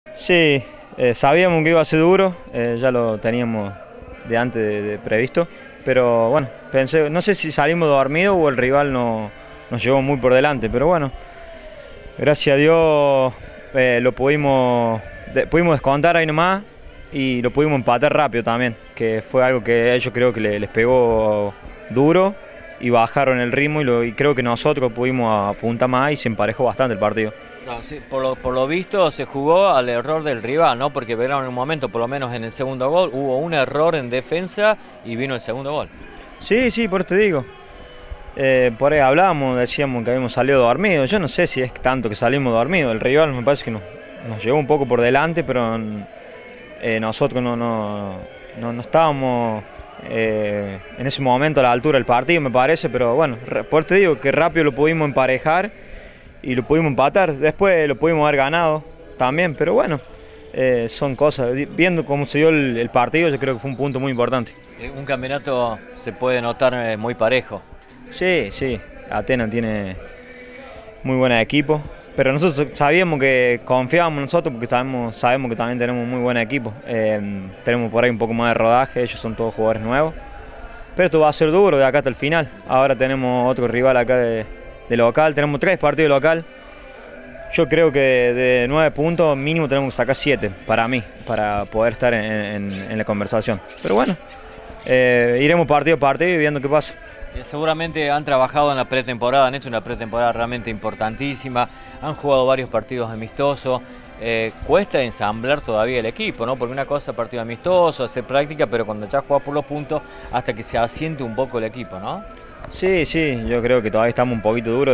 Sí, sabíamos que iba a ser duro, ya lo teníamos de antes de previsto, pero bueno, pensé, no sé si salimos dormidos o el rival nos llevó muy por delante, pero bueno, gracias a Dios pudimos descontar ahí nomás y lo pudimos empatar rápido también, que fue algo que ellos creo que les pegó duro y bajaron el ritmo y creo que nosotros pudimos apuntar más y se emparejó bastante el partido. No, sí, por lo visto se jugó al error del rival, ¿no? Porque verán en un momento, por lo menos en el segundo gol, hubo un error en defensa y vino el segundo gol. Sí, sí, por eso te digo. Por ahí hablábamos, decíamos que habíamos salido dormidos. Yo no sé si es tanto que salimos dormidos. El rival me parece que nos llevó un poco por delante, pero nosotros no estábamos en ese momento a la altura del partido, me parece. Pero bueno, por eso te digo que rápido lo pudimos emparejar y lo pudimos empatar. Después lo pudimos haber ganado también, pero bueno, son cosas. Viendo cómo se dio el partido, yo creo que fue un punto muy importante. Un campeonato se puede notar muy parejo. Sí, sí, Atenas tiene muy buen equipo, pero nosotros sabíamos que confiábamos en nosotros porque sabemos que también tenemos muy buen equipo. Tenemos por ahí un poco más de rodaje, ellos son todos jugadores nuevos, pero esto va a ser duro de acá hasta el final. Ahora tenemos otro rival acá de local, tenemos 3 partidos de local. Yo creo que de 9 puntos mínimo tenemos que sacar 7 para mí, para poder estar en la conversación. Pero bueno, iremos partido a partido y viendo qué pasa. Seguramente han trabajado en la pretemporada, han hecho una pretemporada realmente importantísima, han jugado varios partidos amistosos. Cuesta ensamblar todavía el equipo, ¿no? Porque una cosa es partido amistoso, hacer práctica, pero cuando ya juegas por los puntos, hasta que se asiente un poco el equipo, ¿no? Sí, sí, yo creo que todavía estamos un poquito duros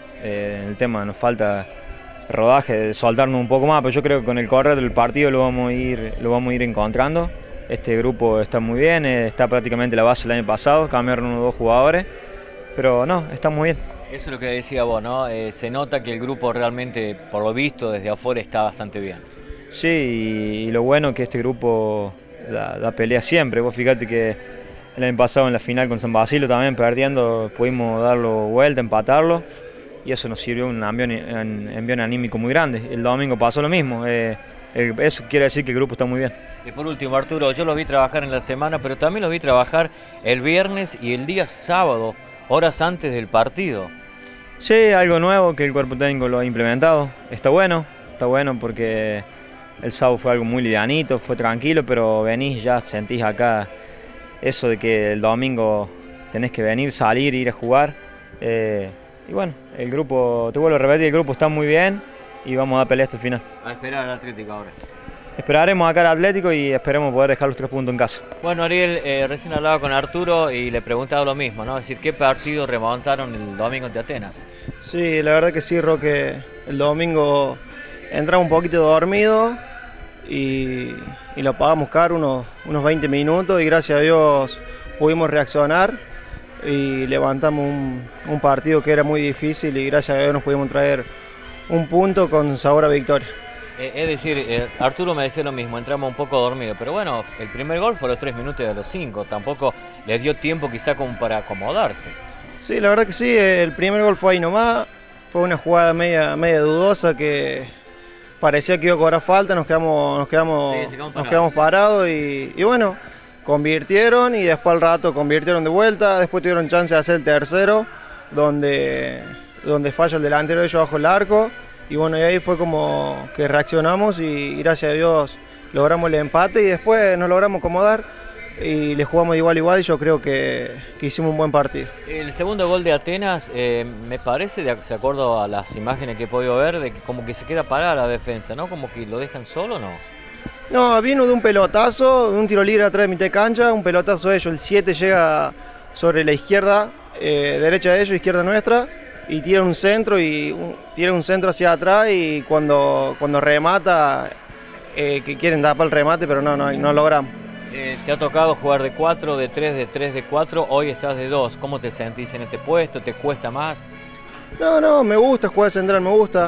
el tema, nos falta rodaje, de soltarnos un poco más, pero yo creo que con el correr del partido lo vamos a ir encontrando. Este grupo está muy bien, está prácticamente la base del año pasado, cambiaron 1 o 2 jugadores, pero no, está muy bien. Eso es lo que decía vos, ¿no? Se nota que el grupo realmente, por lo visto, desde afuera está bastante bien. Sí, y lo bueno es que este grupo da pelea siempre. Vos fíjate que el año pasado en la final con San Basilio también perdiendo, pudimos darlo vuelta, empatarlo, y eso nos sirvió un envío anímico muy grande. El domingo pasó lo mismo, eso quiere decir que el grupo está muy bien. Y por último, Arturo, yo los vi trabajar en la semana, pero también los vi trabajar el viernes y el día sábado, horas antes del partido. Sí, algo nuevo que el cuerpo técnico lo ha implementado. Está bueno porque el sábado fue algo muy livianito, fue tranquilo, pero venís ya sentís acá eso de que el domingo tenés que venir, salir, ir a jugar. Y bueno, el grupo, te vuelvo a repetir, el grupo está muy bien y vamos a dar pelea hasta el final. A esperar al Atlético ahora. Esperaremos acá al Atlético y esperemos poder dejar los 3 puntos en casa. Bueno, Ariel, recién hablaba con Arturo y le preguntaba lo mismo, ¿no? Es decir, ¿qué partido remontaron el domingo ante Atenas? Sí, la verdad que sí, Roque. El domingo entramos un poquito dormido y lo pagamos caro unos 20 minutos y gracias a Dios pudimos reaccionar y levantamos un partido que era muy difícil y gracias a Dios nos pudimos traer un punto con sabor a victoria. Es decir, Arturo me decía lo mismo, entramos un poco dormidos, pero bueno, el primer gol fue a los 3 minutos de los 5, tampoco les dio tiempo quizá como para acomodarse. Sí, la verdad que sí, el primer gol fue ahí nomás, fue una jugada media dudosa que parecía que iba a cobrar falta, nos quedamos parados y bueno, convirtieron y después al rato convirtieron de vuelta, después tuvieron chance de hacer el tercero, donde falla el delantero de ellos bajo el arco. Y bueno, y ahí fue como que reaccionamos y gracias a Dios logramos el empate y después nos logramos acomodar y le jugamos de igual a igual y yo creo que hicimos un buen partido. El segundo gol de Atenas me parece, de acuerdo a las imágenes que he podido ver, de que como que se queda parada la defensa, ¿no? Como que lo dejan solo, ¿no? No, vino de un pelotazo, de un tiro libre atrás de mitad de cancha, un pelotazo de ellos, el 7 llega sobre la izquierda, derecha de ellos, izquierda nuestra. Y tira un centro hacia atrás y cuando remata, que quieren tapar el remate, pero no logramos. Te ha tocado jugar de 4, de 3, de 3, de 4, hoy estás de 2. ¿Cómo te sentís en este puesto? ¿Te cuesta más? No, me gusta jugar central, me gusta.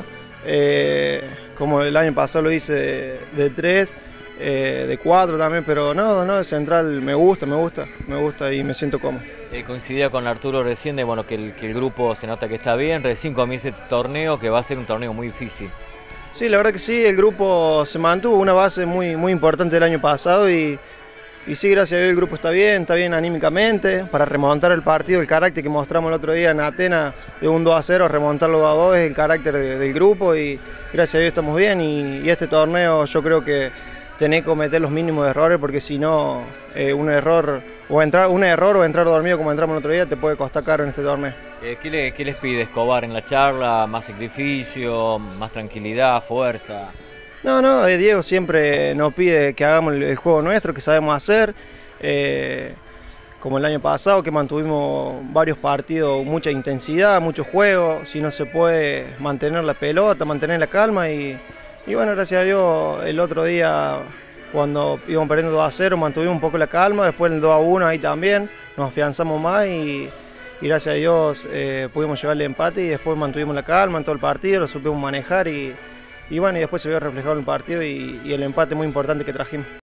Como el año pasado lo hice de 3, de 4 también, pero no, de central me gusta y me siento cómodo. Coincidía con Arturo recién de bueno, que el grupo se nota que está bien, recién comienza este torneo que va a ser un torneo muy difícil. Sí, la verdad que sí, el grupo se mantuvo una base muy importante del año pasado y sí, gracias a Dios el grupo está bien anímicamente para remontar el partido, el carácter que mostramos el otro día en Atenas de un 2-0, remontarlo 2-2 es el carácter del grupo y gracias a Dios estamos bien y este torneo yo creo que tenés que cometer los mínimos errores porque si no un error o entrar dormido como entramos el otro día te puede costar caro en este torneo. ¿Qué les pide Escobar en la charla? ¿Más sacrificio, más tranquilidad, fuerza? No, Diego siempre nos pide que hagamos el juego nuestro, que sabemos hacer, como el año pasado, que mantuvimos varios partidos, mucha intensidad, mucho juego, si no se puede mantener la pelota, mantener la calma y bueno, gracias a Dios el otro día cuando íbamos perdiendo 2-0 mantuvimos un poco la calma, después el 2-1 ahí también nos afianzamos más y gracias a Dios pudimos llevar el empate y después mantuvimos la calma en todo el partido, lo supimos manejar y bueno, y después se vio reflejado en el partido y el empate muy importante que trajimos.